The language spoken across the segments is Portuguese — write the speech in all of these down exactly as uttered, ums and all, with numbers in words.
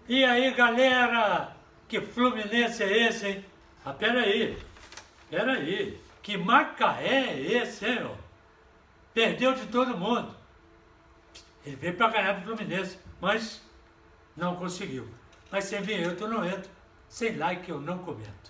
E aí, galera, que Fluminense é esse, hein? Ah, peraí, peraí, que Macaé é esse, hein, ó? Perdeu de todo mundo. Ele veio para ganhar do Fluminense, mas não conseguiu. Mas sem vinheta eu não entro, sem like eu não comento.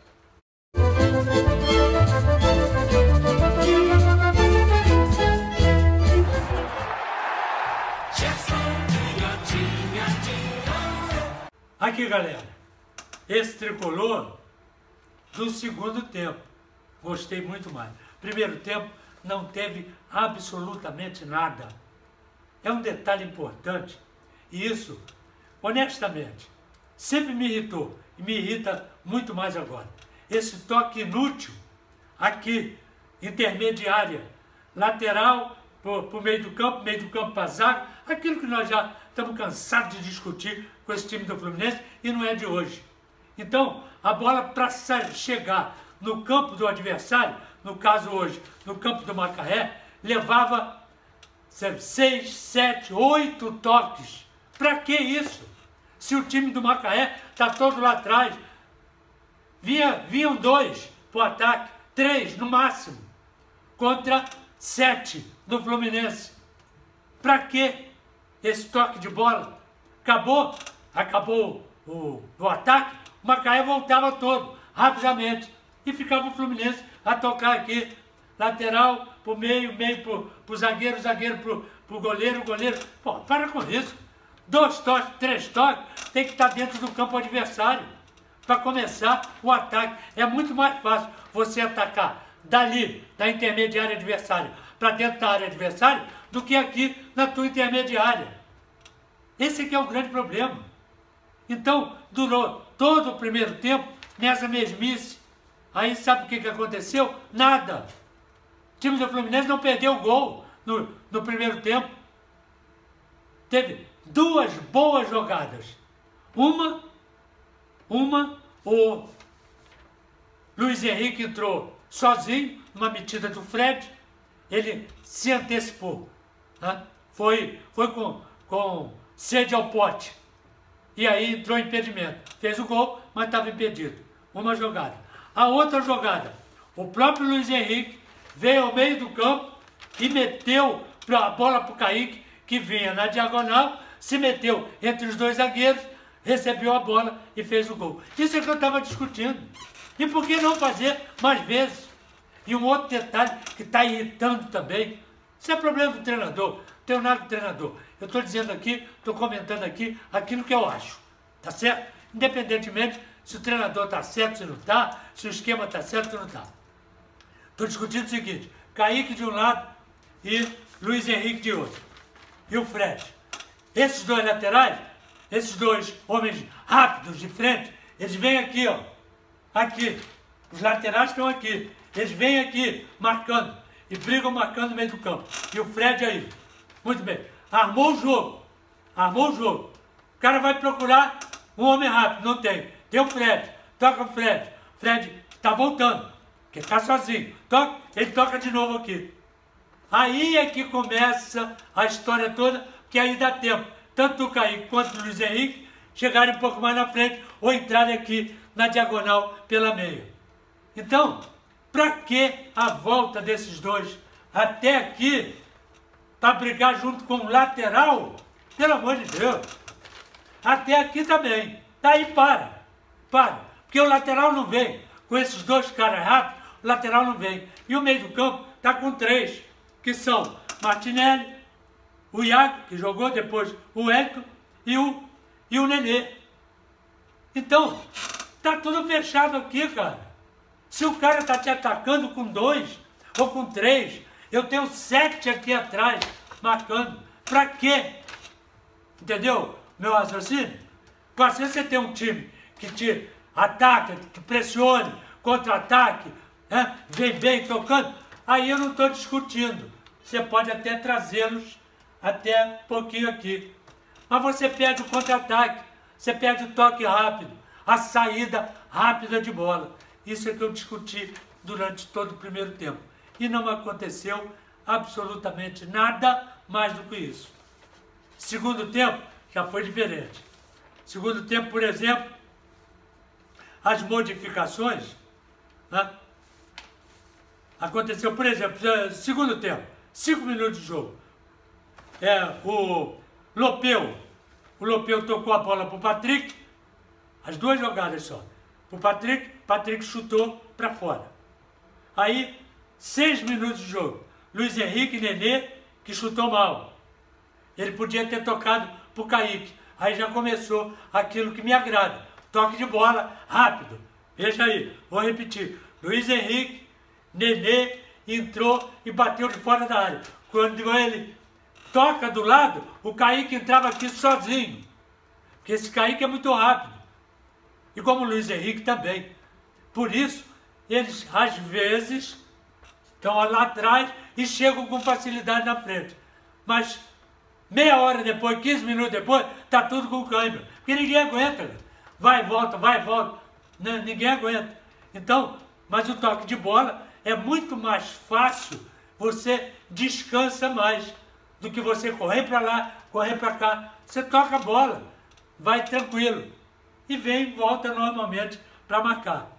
Aqui, galera, esse tricolor do segundo tempo, gostei muito mais. Primeiro tempo não teve absolutamente nada. É um detalhe importante e isso, honestamente, sempre me irritou e me irrita muito mais agora. Esse toque inútil aqui, intermediária, lateral para o meio do campo, meio do campo para a zaga, aquilo que nós já estamos cansados de discutir com esse time do Fluminense e não é de hoje. Então, a bola para chegar no campo do adversário, no caso hoje, no campo do Macaé, levava seis, sete, oito toques. Para que isso? Se o time do Macaé está todo lá atrás, vinha, vinham dois para o ataque, três no máximo, contra sete do Fluminense. Para que esse toque de bola? Acabou, acabou o, o ataque, o Macaé voltava todo, rapidamente, e ficava o Fluminense a tocar aqui, lateral para o meio, meio para o zagueiro, zagueiro para o goleiro, goleiro. Pô, para com isso. Dois toques, três toques, tem que estar dentro do campo adversário para começar o ataque. É muito mais fácil você atacar dali, da intermediária adversária, para dentro da área adversária, do que aqui na tua intermediária. Esse aqui é o grande problema. Então, durou todo o primeiro tempo nessa mesmice. Aí sabe o que, que aconteceu? Nada. O time do Fluminense não perdeu o gol no, no primeiro tempo. Teve duas boas jogadas. Uma, uma, o Luiz Henrique entrou sozinho, numa metida do Fred, ele se antecipou. Né? Foi, foi com, com sede ao pote. E aí entrou em impedimento. Fez o gol, mas estava impedido. Uma jogada. A outra jogada, o próprio Luiz Henrique veio ao meio do campo e meteu a bola para o Kaique, que vinha na diagonal, se meteu entre os dois zagueiros, recebeu a bola e fez o gol. Isso é que eu estava discutindo. E por que não fazer mais vezes? E um outro detalhe que está irritando também, isso é problema do treinador, não tenho nada do treinador. Eu estou dizendo aqui, estou comentando aqui aquilo que eu acho, tá certo? Independentemente se o treinador está certo, se não está, se o esquema está certo, se não está. Estou discutindo o seguinte, Kaique de um lado e Luiz Henrique de outro. E o Fred. Esses dois laterais, esses dois homens rápidos de frente, eles vêm aqui, ó. Aqui. Os laterais estão aqui. Eles vêm aqui marcando e brigam marcando no meio do campo. E o Fred aí. Muito bem. Armou o jogo. Armou o jogo. O cara vai procurar um homem rápido. Não tem. Tem o Fred. Toca o Fred. Fred está voltando. Porque está sozinho. Toca. Ele toca de novo aqui. Aí é que começa a história toda, que aí dá tempo. Tanto o Kaique quanto o Luiz Henrique chegarem um pouco mais na frente ou entrarem aqui na diagonal pela meia. Então, para que a volta desses dois até aqui para brigar junto com o lateral? Pelo amor de Deus. Até aqui também. Daí para. Para. Porque o lateral não vem. Com esses dois caras rápidos, o lateral não vem. E o meio do campo está com três, que são Martinelli, o Iago, que jogou depois o Hélio, e o, e o Nenê. Então, tá tudo fechado aqui, cara. Se o cara tá te atacando com dois ou com três, eu tenho sete aqui atrás marcando. Pra quê? Entendeu? Meu raciocínio? Para você ter um time que te ataca, que pressione, contra-ataque, né? Vem bem tocando, aí eu não estou discutindo. Você pode até trazê-los até um pouquinho aqui. Mas você perde o contra-ataque, você perde o toque rápido, a saída rápida de bola. Isso é que eu discuti durante todo o primeiro tempo. E não aconteceu absolutamente nada mais do que isso. Segundo tempo, já foi diferente. Segundo tempo, por exemplo, as modificações, né? Aconteceu, por exemplo, segundo tempo, cinco minutos de jogo. É, o Lopeu, o Lopeu tocou a bola para o Patrick, as duas jogadas só. Para o Patrick, Patrick chutou para fora. Aí, seis minutos de jogo. Luiz Henrique Nenê, que chutou mal. Ele podia ter tocado para o Kaique. Aí já começou aquilo que me agrada. Toque de bola rápido. Veja aí, vou repetir. Luiz Henrique Nenê entrou e bateu de fora da área. Quando ele toca do lado, o Kaique entrava aqui sozinho. Porque esse Kaique é muito rápido. E como o Luiz Henrique também. Por isso, eles às vezes estão lá atrás e chegam com facilidade na frente. Mas meia hora depois, quinze minutos depois, está tudo com câimbra. Porque ninguém aguenta. Vai e volta, vai e volta. Não, ninguém aguenta. Então, mas o toque de bola é muito mais fácil, você descansa mais do que você correr para lá, correr para cá. Você toca a bola, vai tranquilo e vem e volta normalmente para marcar.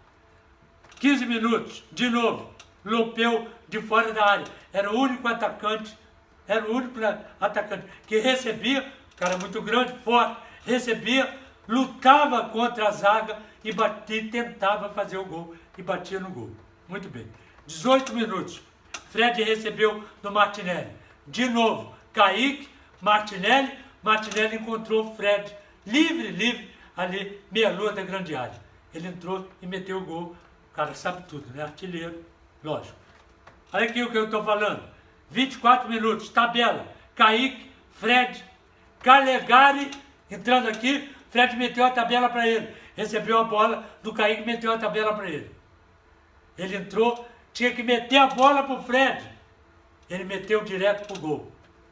quinze minutos, de novo, Lopeu de fora da área. Era o único atacante, era o único atacante que recebia, cara muito grande, forte, recebia, lutava contra a zaga e batia, tentava fazer o gol e batia no gol. Muito bem. dezoito minutos. Fred recebeu do Martinelli. De novo, Kaique, Martinelli. Martinelli encontrou o Fred livre, livre, ali, meia-lua da grande área. Ele entrou e meteu o gol. O cara sabe tudo, né? Artilheiro, lógico. Olha aqui o que eu estou falando. vinte e quatro minutos, tabela. Kaique, Fred, Calegari, entrando aqui, Fred meteu a tabela para ele. Recebeu a bola do Kaique e meteu a tabela para ele. Ele entrou, tinha que meter a bola para o Fred. Ele meteu direto para o gol.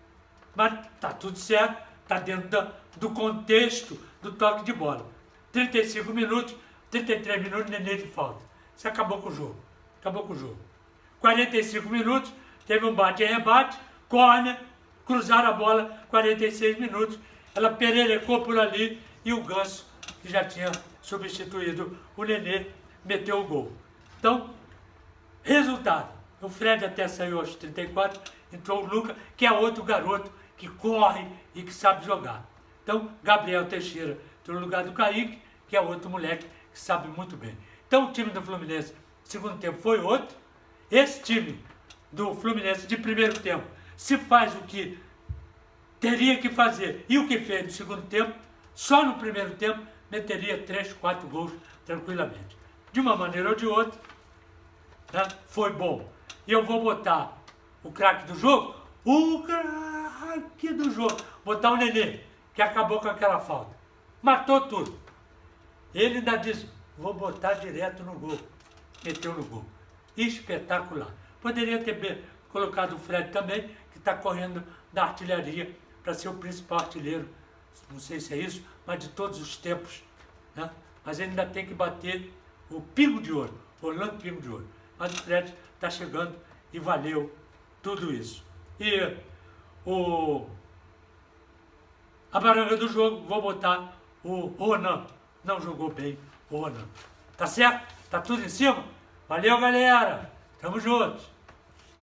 Mas tá tudo certo, tá dentro da, do contexto do toque de bola. trinta e cinco minutos, trinta e três minutos, Nenê de falta. Isso acabou com o jogo. Acabou com o jogo. quarenta e cinco minutos, teve um bate e rebate, córner, cruzaram a bola, quarenta e seis minutos. Ela pererecou por ali e o Ganso, que já tinha substituído o Nenê, meteu o gol. Então, resultado. O Fred até saiu aos trinta e quatro, entrou o Lucas, que é outro garoto que corre e que sabe jogar. Então, Gabriel Teixeira entrou no lugar do Kaique, que é outro moleque que sabe muito bem. Então, o time do Fluminense, segundo tempo, foi outro. Esse time do Fluminense, de primeiro tempo, se faz o que teria que fazer e o que fez no segundo tempo, só no primeiro tempo, meteria três, quatro gols tranquilamente. De uma maneira ou de outra, né, foi bom. E eu vou botar o craque do jogo, o craque do jogo, botar o Nenê, que acabou com aquela falta. Matou tudo. Ele ainda disse, vou botar direto no gol. Meteu no gol. Espetacular. Poderia ter colocado o Fred também, que está correndo da artilharia para ser o principal artilheiro. Não sei se é isso, mas de todos os tempos. Né? Mas ele ainda tem que bater o pingo de ouro, o Orlando Pingo de Ouro. Mas o Fred está chegando e valeu tudo isso. E o, a baranga do jogo, vou botar o Ronan. Não jogou bem o Ronan. Tá certo? Tá tudo em cima? Valeu, galera! Tamo juntos!